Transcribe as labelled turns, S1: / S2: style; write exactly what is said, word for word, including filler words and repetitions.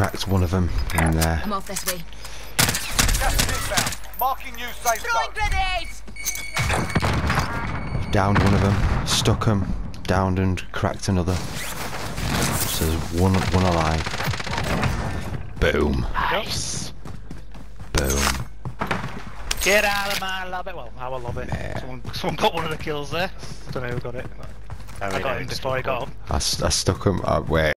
S1: cracked one of them in there.
S2: I'm off this way.
S3: Gas is inbound. Marking new safe
S2: Throwing
S3: zone.
S2: grenades!
S1: Downed one of them, stuck him, downed and cracked another. So there's one, one alive. Boom.
S4: Nice.
S1: Boom.
S4: Get out of my lobby. Well, our lobby. Someone, someone got one of the kills there. Don't know who got it. I got him before he got up.
S1: I, st I stuck him. Uh, wait.